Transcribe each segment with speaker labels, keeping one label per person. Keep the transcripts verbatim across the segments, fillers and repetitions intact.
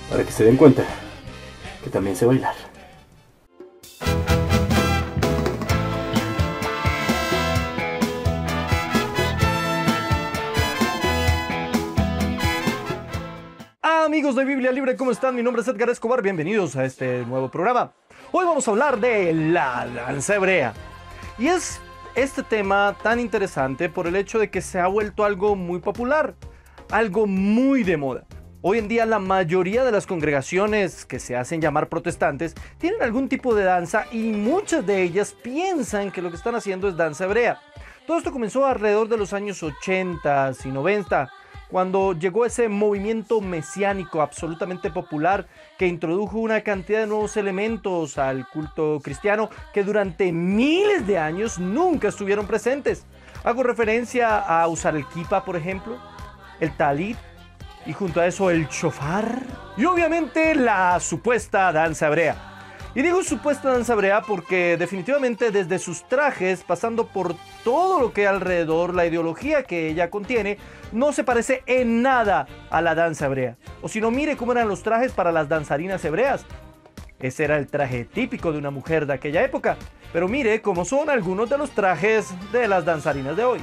Speaker 1: para que se den cuenta que también sé bailar. Amigos de Biblia Libre, ¿cómo están? Mi nombre es Edgar Escobar, bienvenidos a este nuevo programa. Hoy vamos a hablar de la danza hebrea. Y es este tema tan interesante por el hecho de que se ha vuelto algo muy popular, algo muy de moda. Hoy en día la mayoría de las congregaciones que se hacen llamar protestantes tienen algún tipo de danza y muchas de ellas piensan que lo que están haciendo es danza hebrea. Todo esto comenzó alrededor de los años ochenta y noventa, cuando llegó ese movimiento mesiánico absolutamente popular que introdujo una cantidad de nuevos elementos al culto cristiano que durante miles de años nunca estuvieron presentes. Hago referencia a usar el kippah, por ejemplo, el talit, y junto a eso el shofar, y obviamente la supuesta danza hebrea. Y digo supuesta danza hebrea porque definitivamente desde sus trajes, pasando por todo lo que hay alrededor, la ideología que ella contiene, no se parece en nada a la danza hebrea. O si no, mire cómo eran los trajes para las danzarinas hebreas. Ese era el traje típico de una mujer de aquella época. Pero mire cómo son algunos de los trajes de las danzarinas de hoy.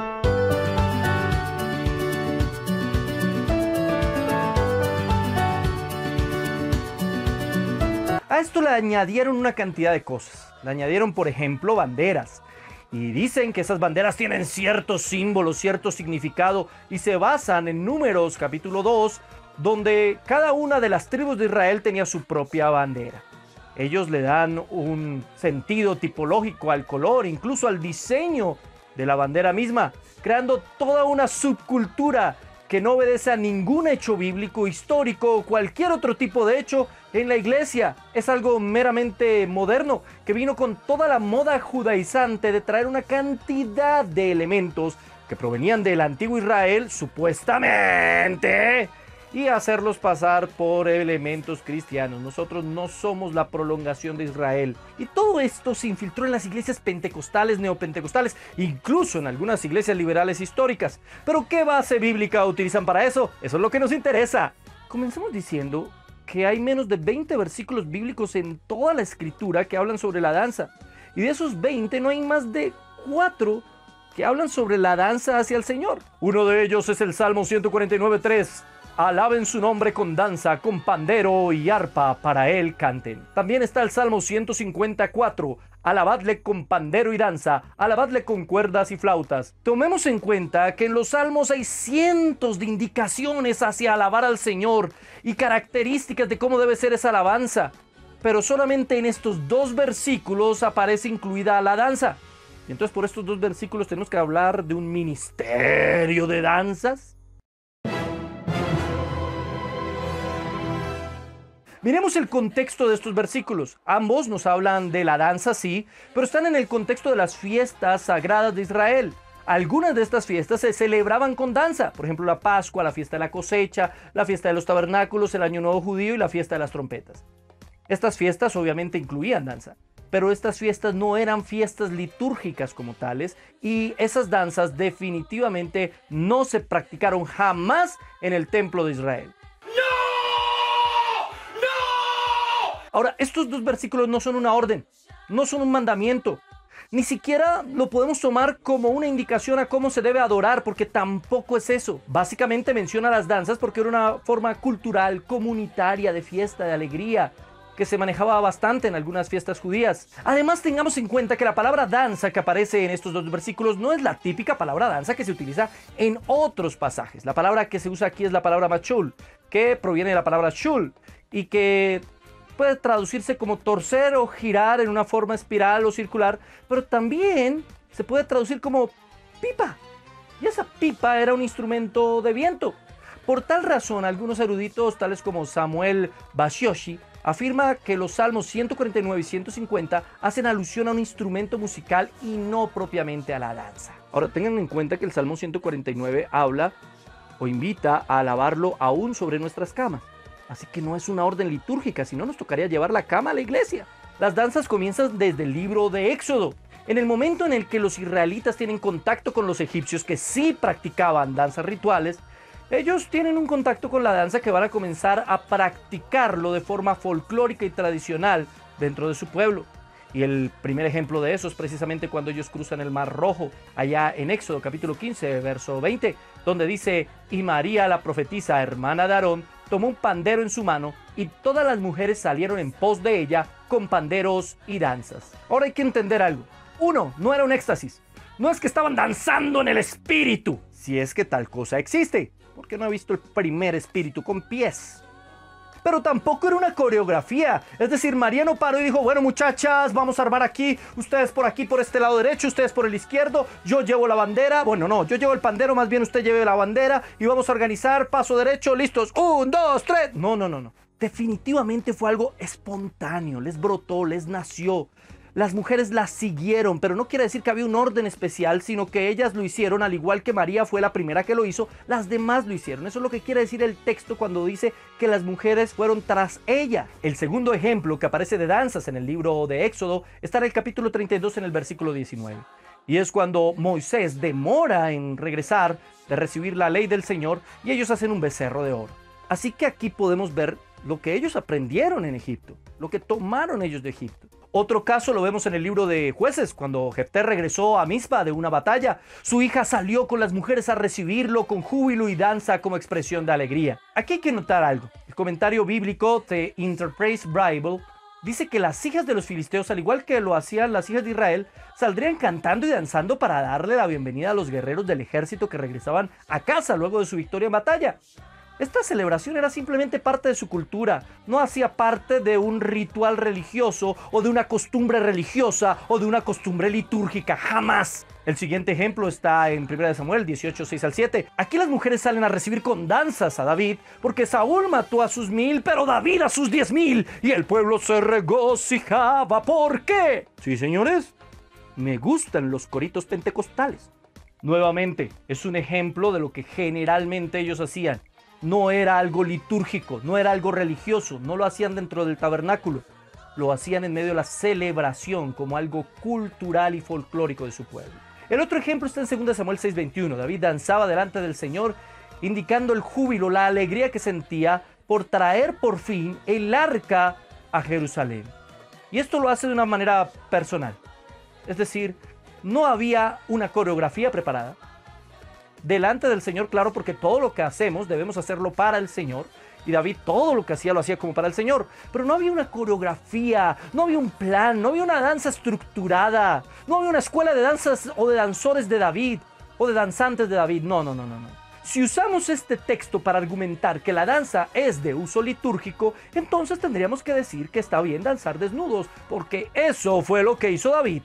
Speaker 1: A esto le añadieron una cantidad de cosas. Le añadieron, por ejemplo, banderas. Y dicen que esas banderas tienen cierto símbolo, cierto significado, y se basan en Números capítulo dos, donde cada una de las tribus de Israel tenía su propia bandera. Ellos le dan un sentido tipológico al color, incluso al diseño de la bandera misma, creando toda una subcultura que no obedece a ningún hecho bíblico, histórico o cualquier otro tipo de hecho en la iglesia. Es algo meramente moderno que vino con toda la moda judaizante de traer una cantidad de elementos que provenían del antiguo Israel, supuestamente, y hacerlos pasar por elementos cristianos. Nosotros no somos la prolongación de Israel. Y todo esto se infiltró en las iglesias pentecostales, neopentecostales, incluso en algunas iglesias liberales históricas. ¿Pero qué base bíblica utilizan para eso? Eso es lo que nos interesa. Comencemos diciendo que hay menos de veinte versículos bíblicos en toda la escritura que hablan sobre la danza. Y de esos veinte no hay más de cuatro que hablan sobre la danza hacia el Señor. Uno de ellos es el Salmo ciento cuarenta y nueve, tres. Alaben su nombre con danza, con pandero y arpa, para él canten. También está el Salmo ciento cincuenta y cuatro. Alabadle con pandero y danza, alabadle con cuerdas y flautas. Tomemos en cuenta que en los salmos hay cientos de indicaciones hacia alabar al Señor y características de cómo debe ser esa alabanza. Pero solamente en estos dos versículos aparece incluida la danza. Y entonces por estos dos versículos tenemos que hablar de un ministerio de danzas. Miremos el contexto de estos versículos. Ambos nos hablan de la danza, sí, pero están en el contexto de las fiestas sagradas de Israel. Algunas de estas fiestas se celebraban con danza, por ejemplo la Pascua, la fiesta de la cosecha, la fiesta de los tabernáculos, el Año Nuevo Judío y la fiesta de las trompetas. Estas fiestas obviamente incluían danza, pero estas fiestas no eran fiestas litúrgicas como tales, y esas danzas definitivamente no se practicaron jamás en el templo de Israel. Ahora, estos dos versículos no son una orden, no son un mandamiento. Ni siquiera lo podemos tomar como una indicación a cómo se debe adorar, porque tampoco es eso. Básicamente menciona las danzas porque era una forma cultural, comunitaria, de fiesta, de alegría, que se manejaba bastante en algunas fiestas judías. Además, tengamos en cuenta que la palabra danza que aparece en estos dos versículos no es la típica palabra danza que se utiliza en otros pasajes. La palabra que se usa aquí es la palabra machul, que proviene de la palabra shul, y que puede traducirse como torcer o girar en una forma espiral o circular, pero también se puede traducir como pipa. Y esa pipa era un instrumento de viento. Por tal razón, algunos eruditos, tales como Samuel Bashoshi, afirma que los salmos ciento cuarenta y nueve y ciento cincuenta hacen alusión a un instrumento musical y no propiamente a la danza. Ahora, tengan en cuenta que el Salmo ciento cuarenta y nueve habla o invita a alabarlo aún sobre nuestras camas. Así que no es una orden litúrgica, sino nos tocaría llevar la cama a la iglesia. Las danzas comienzan desde el libro de Éxodo. En el momento en el que los israelitas tienen contacto con los egipcios que sí practicaban danzas rituales, Ellos tienen un contacto con la danza que van a comenzar a practicarlo de forma folclórica y tradicional dentro de su pueblo. Y el primer ejemplo de eso es precisamente cuando ellos cruzan el Mar Rojo, allá en Éxodo capítulo quince, verso veinte, donde dice: y María, la profetisa, hermana de Aarón, tomó un pandero en su mano y todas las mujeres salieron en pos de ella con panderos y danzas. Ahora hay que entender algo. Uno, no era un éxtasis. No es que estaban danzando en el espíritu, si es que tal cosa existe, porque no he visto el primer espíritu con pies. Pero tampoco era una coreografía. Es decir, María no paró y dijo: bueno, muchachas, vamos a armar aquí, ustedes por aquí, por este lado derecho, ustedes por el izquierdo, yo llevo la bandera, bueno, no, yo llevo el pandero, más bien usted lleve la bandera y vamos a organizar, paso derecho, listos, un, dos, tres. No, no, no, no. Definitivamente fue algo espontáneo, les brotó, les nació. Las mujeres las siguieron, pero no quiere decir que había un orden especial, sino que ellas lo hicieron, al igual que María fue la primera que lo hizo, las demás lo hicieron. Eso es lo que quiere decir el texto cuando dice que las mujeres fueron tras ella. El segundo ejemplo que aparece de danzas en el libro de Éxodo está en el capítulo treinta y dos en el versículo diecinueve. Y es cuando Moisés demora en regresar de recibir la ley del Señor y ellos hacen un becerro de oro. Así que aquí podemos ver lo que ellos aprendieron en Egipto, lo que tomaron ellos de Egipto. Otro caso lo vemos en el libro de Jueces, cuando Jefté regresó a Mizpa de una batalla. Su hija salió con las mujeres a recibirlo con júbilo y danza como expresión de alegría. Aquí hay que notar algo. El comentario bíblico de Interpretation Bible dice que las hijas de los filisteos, al igual que lo hacían las hijas de Israel, saldrían cantando y danzando para darle la bienvenida a los guerreros del ejército que regresaban a casa luego de su victoria en batalla. Esta celebración era simplemente parte de su cultura, no hacía parte de un ritual religioso o de una costumbre religiosa o de una costumbre litúrgica, jamás. El siguiente ejemplo está en primera de Samuel dieciocho, seis al siete. Aquí las mujeres salen a recibir con danzas a David porque Saúl mató a sus mil, pero David a sus diez mil y el pueblo se regocijaba. ¿Por qué? Sí, señores, me gustan los coritos pentecostales. Nuevamente, es un ejemplo de lo que generalmente ellos hacían. No era algo litúrgico, no era algo religioso, no lo hacían dentro del tabernáculo, lo hacían en medio de la celebración como algo cultural y folclórico de su pueblo. El otro ejemplo está en segunda de Samuel seis veintiuno. David danzaba delante del Señor, indicando el júbilo, la alegría que sentía por traer por fin el arca a Jerusalén. Y esto lo hace de una manera personal. Es decir, no había una coreografía preparada delante del Señor, claro, porque todo lo que hacemos debemos hacerlo para el Señor. Y David todo lo que hacía lo hacía como para el Señor. Pero no había una coreografía, no había un plan, no había una danza estructurada, no había una escuela de danzas o de danzores de David o de danzantes de David. No, no, no, no, no. Si usamos este texto para argumentar que la danza es de uso litúrgico, entonces tendríamos que decir que está bien danzar desnudos, porque eso fue lo que hizo David.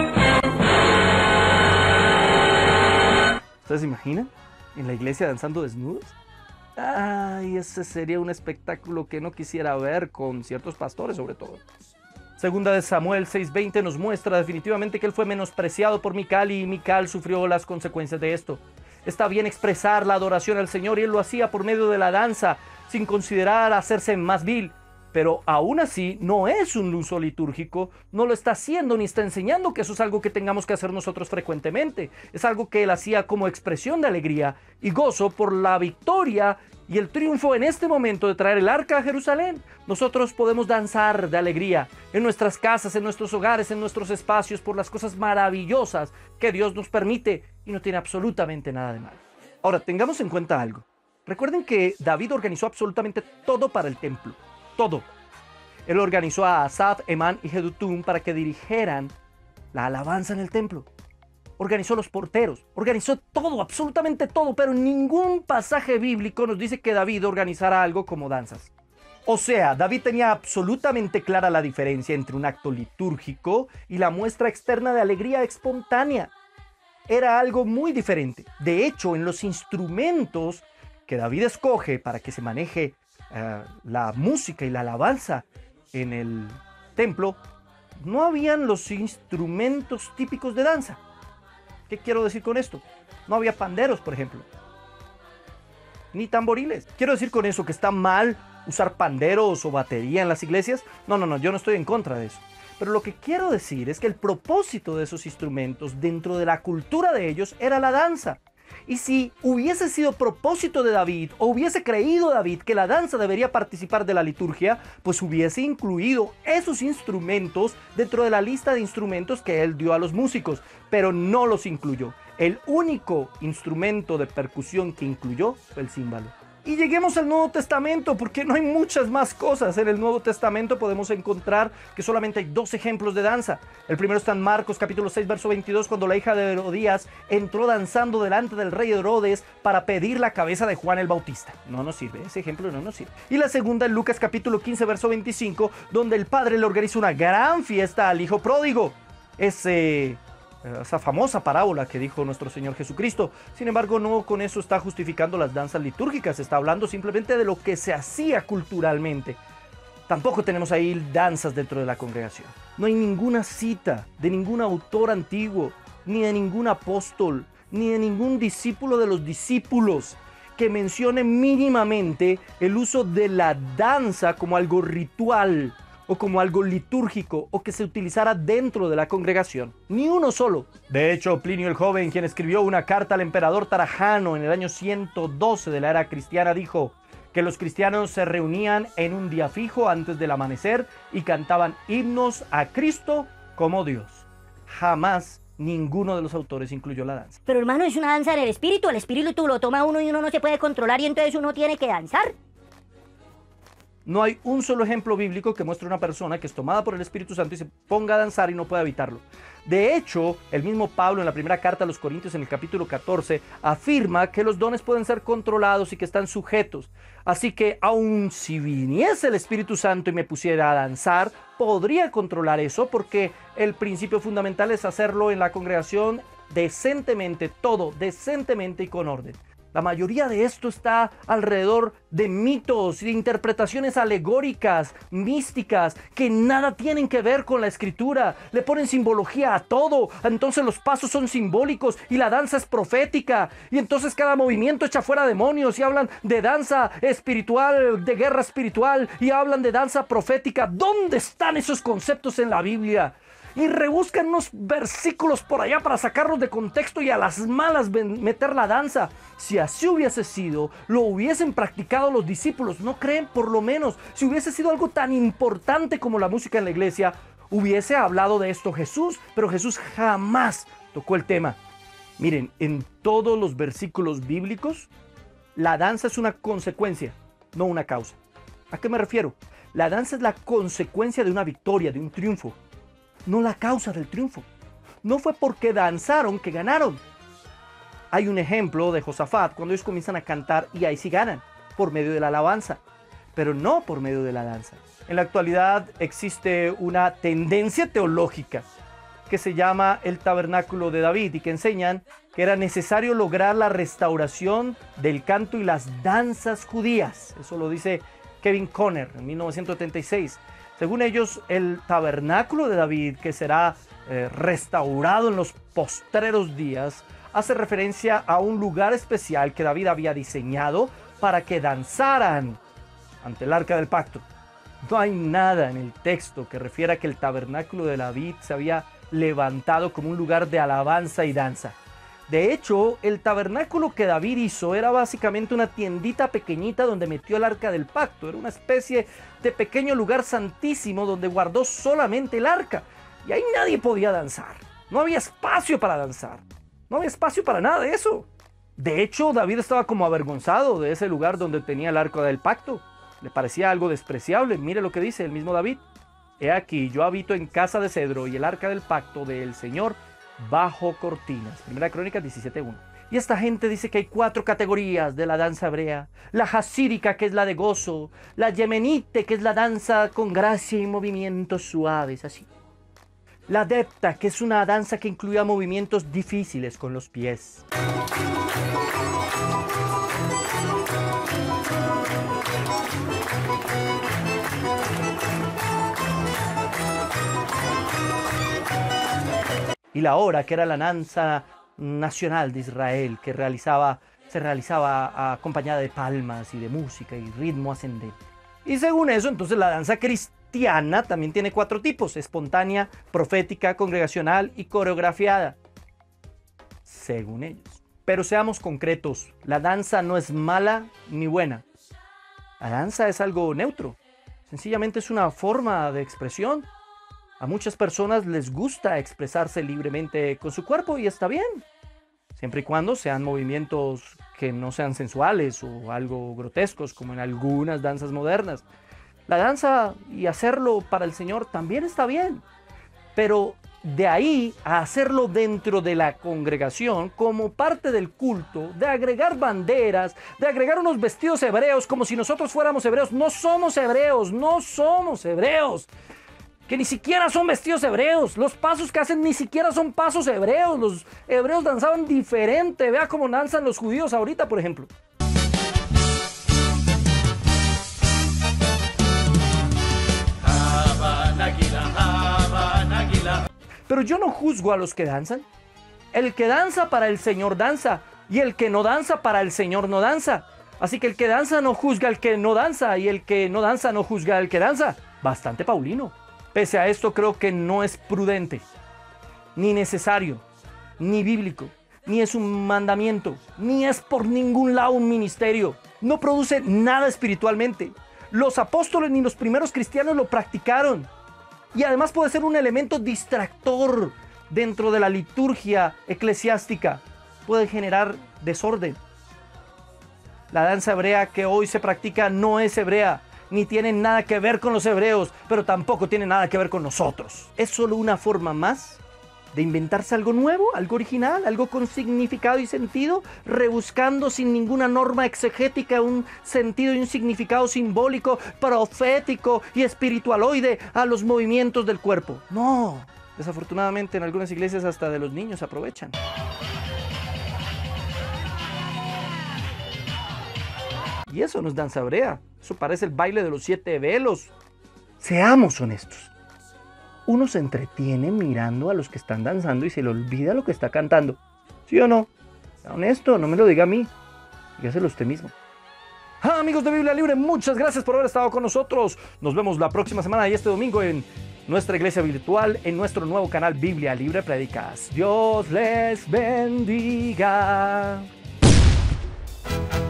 Speaker 1: ¿Ustedes se imaginan? ¿En la iglesia danzando desnudos? Ay, ese sería un espectáculo que no quisiera ver con ciertos pastores, sobre todo. Segunda de Samuel seis veinte nos muestra definitivamente que él fue menospreciado por Mical y Mical sufrió las consecuencias de esto. Está bien expresar la adoración al Señor y él lo hacía por medio de la danza, sin considerar hacerse más vil. Pero aún así no es un uso litúrgico, no lo está haciendo ni está enseñando que eso es algo que tengamos que hacer nosotros frecuentemente. Es algo que él hacía como expresión de alegría y gozo por la victoria y el triunfo en este momento de traer el arca a Jerusalén. Nosotros podemos danzar de alegría en nuestras casas, en nuestros hogares, en nuestros espacios por las cosas maravillosas que Dios nos permite y no tiene absolutamente nada de malo. Ahora, tengamos en cuenta algo. Recuerden que David organizó absolutamente todo para el templo. Todo. Él organizó a Asaf, Emán y Jedutum para que dirigieran la alabanza en el templo. Organizó los porteros, organizó todo, absolutamente todo, pero ningún pasaje bíblico nos dice que David organizara algo como danzas. O sea, David tenía absolutamente clara la diferencia entre un acto litúrgico y la muestra externa de alegría espontánea. Era algo muy diferente. De hecho, en los instrumentos que David escoge para que se maneje Uh, la música y la alabanza en el templo, no habían los instrumentos típicos de danza. ¿Qué quiero decir con esto? No había panderos, por ejemplo, ni tamboriles. ¿Quiero decir con eso que está mal usar panderos o batería en las iglesias? No, no, no, yo no estoy en contra de eso. Pero lo que quiero decir es que el propósito de esos instrumentos dentro de la cultura de ellos era la danza. Y si hubiese sido propósito de David o hubiese creído David que la danza debería participar de la liturgia, pues hubiese incluido esos instrumentos dentro de la lista de instrumentos que él dio a los músicos, pero no los incluyó. El único instrumento de percusión que incluyó fue el címbalo. Y lleguemos al Nuevo Testamento, porque no hay muchas más cosas. En el Nuevo Testamento podemos encontrar que solamente hay dos ejemplos de danza. El primero está en Marcos capítulo seis, verso veintidós, cuando la hija de Herodías entró danzando delante del rey Herodes para pedir la cabeza de Juan el Bautista. No nos sirve, ese ejemplo no nos sirve. Y la segunda en Lucas capítulo quince, verso veinticinco, donde el padre le organiza una gran fiesta al hijo pródigo. Ese... esa famosa parábola que dijo nuestro Señor Jesucristo. Sin embargo, no con eso está justificando las danzas litúrgicas, está hablando simplemente de lo que se hacía culturalmente. Tampoco tenemos ahí danzas dentro de la congregación. No hay ninguna cita de ningún autor antiguo, ni de ningún apóstol, ni de ningún discípulo de los discípulos que mencione mínimamente el uso de la danza como algo ritual, o como algo litúrgico, o que se utilizara dentro de la congregación. Ni uno solo. De hecho, Plinio el Joven, quien escribió una carta al emperador Trajano en el año ciento doce de la era cristiana, dijo que los cristianos se reunían en un día fijo antes del amanecer y cantaban himnos a Cristo como Dios. Jamás ninguno de los autores incluyó la danza.
Speaker 2: Pero hermano, es una danza del espíritu. El espíritu lo toma uno y uno no se puede controlar y entonces uno tiene que danzar.
Speaker 1: No hay un solo ejemplo bíblico que muestre una persona que es tomada por el Espíritu Santo y se ponga a danzar y no pueda evitarlo. De hecho, el mismo Pablo en la primera carta a los Corintios en el capítulo catorce afirma que los dones pueden ser controlados y que están sujetos. Así que aun si viniese el Espíritu Santo y me pusiera a danzar, podría controlar eso, porque el principio fundamental es hacerlo en la congregación decentemente, todo decentemente y con orden. La mayoría de esto está alrededor de mitos y de interpretaciones alegóricas, místicas, que nada tienen que ver con la escritura. Le ponen simbología a todo, entonces los pasos son simbólicos y la danza es profética. Y entonces cada movimiento echa fuera demonios y hablan de danza espiritual, de guerra espiritual y hablan de danza profética. ¿Dónde están esos conceptos en la Biblia? Y rebuscan unos versículos por allá para sacarlos de contexto y a las malas meter la danza. Si así hubiese sido, lo hubiesen practicado los discípulos, ¿no creen? Por lo menos, si hubiese sido algo tan importante como la música en la iglesia, hubiese hablado de esto Jesús, pero Jesús jamás tocó el tema. Miren, en todos los versículos bíblicos, la danza es una consecuencia, no una causa. ¿A qué me refiero? La danza es la consecuencia de una victoria, de un triunfo, no la causa del triunfo. No fue porque danzaron que ganaron. Hay un ejemplo de Josafat cuando ellos comienzan a cantar y ahí sí ganan, por medio de la alabanza, pero no por medio de la danza. En la actualidad existe una tendencia teológica que se llama el tabernáculo de David y que enseñan que era necesario lograr la restauración del canto y las danzas judías. Eso lo dice Kevin Conner en mil novecientos setenta y seis. Según ellos, el tabernáculo de David, que será eh, restaurado en los postreros días, hace referencia a un lugar especial que David había diseñado para que danzaran ante el arca del pacto. No hay nada en el texto que refiera que el tabernáculo de David se había levantado como un lugar de alabanza y danza. De hecho, el tabernáculo que David hizo era básicamente una tiendita pequeñita donde metió el arca del pacto. Era una especie de pequeño lugar santísimo donde guardó solamente el arca. Y ahí nadie podía danzar. No había espacio para danzar. No había espacio para nada de eso. De hecho, David estaba como avergonzado de ese lugar donde tenía el arca del pacto. Le parecía algo despreciable. Mire lo que dice el mismo David. He aquí, yo habito en casa de cedro y el arca del pacto del Señor bajo cortinas. Primera Crónicas diecisiete uno. Y esta gente dice que hay cuatro categorías de la danza hebrea. La jasírica, que es la de gozo. La yemenite, que es la danza con gracia y movimientos suaves, así. La adepta, que es una danza que incluía movimientos difíciles con los pies. Y la hora, que era la danza nacional de Israel, que realizaba, se realizaba acompañada de palmas y de música y ritmo ascendente. Y según eso, entonces la danza cristiana también tiene cuatro tipos: espontánea, profética, congregacional y coreografiada. Según ellos. Pero seamos concretos, la danza no es mala ni buena. La danza es algo neutro, sencillamente es una forma de expresión. A muchas personas les gusta expresarse libremente con su cuerpo y está bien, siempre y cuando sean movimientos que no sean sensuales o algo grotescos como en algunas danzas modernas. La danza y hacerlo para el Señor también está bien, pero de ahí a hacerlo dentro de la congregación como parte del culto, de agregar banderas, de agregar unos vestidos hebreos como si nosotros fuéramos hebreos. No somos hebreos, no somos hebreos, que ni siquiera son vestidos hebreos. Los pasos que hacen ni siquiera son pasos hebreos. Los hebreos danzaban diferente. Vea cómo danzan los judíos ahorita, por ejemplo. Pero yo no juzgo a los que danzan. El que danza para el Señor danza, y el que no danza para el Señor no danza. Así que el que danza no juzga al que no danza, y el que no danza no juzga al que danza. Bastante paulino. Pese a esto, creo que no es prudente, ni necesario, ni bíblico, ni es un mandamiento, ni es por ningún lado un ministerio. No produce nada espiritualmente. Los apóstoles ni los primeros cristianos lo practicaron. Y además puede ser un elemento distractor dentro de la liturgia eclesiástica. Puede generar desorden. La danza hebrea que hoy se practica no es hebrea, ni tiene nada que ver con los hebreos, pero tampoco tiene nada que ver con nosotros. Es solo una forma más de inventarse algo nuevo, algo original, algo con significado y sentido, rebuscando sin ninguna norma exegética un sentido y un significado simbólico, profético y espiritualoide a los movimientos del cuerpo. No, desafortunadamente en algunas iglesias hasta de los niños aprovechan. Y eso no es danza hebrea, eso parece el baile de los siete velos. Seamos honestos. Uno se entretiene mirando a los que están danzando y se le olvida lo que está cantando. ¿Sí o no? Sea honesto, no me lo diga a mí. Dígaselo usted mismo. Ah, amigos de Biblia Libre, muchas gracias por haber estado con nosotros. Nos vemos la próxima semana y este domingo en nuestra iglesia virtual, en nuestro nuevo canal Biblia Libre Prédicas. Dios les bendiga.